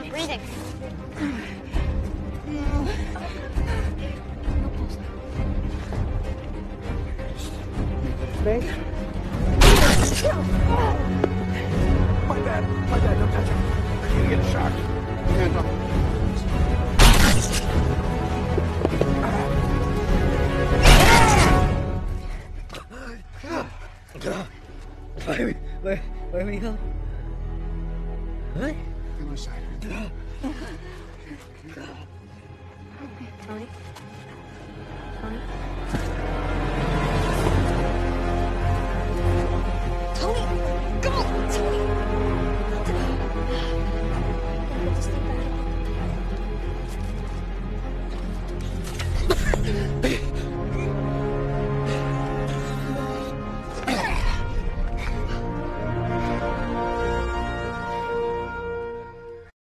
Breathing. Space. My bad, don't touch him. You're gonna get shocked. Hands up. Let me go. What? Give me a side. Tony? Tony?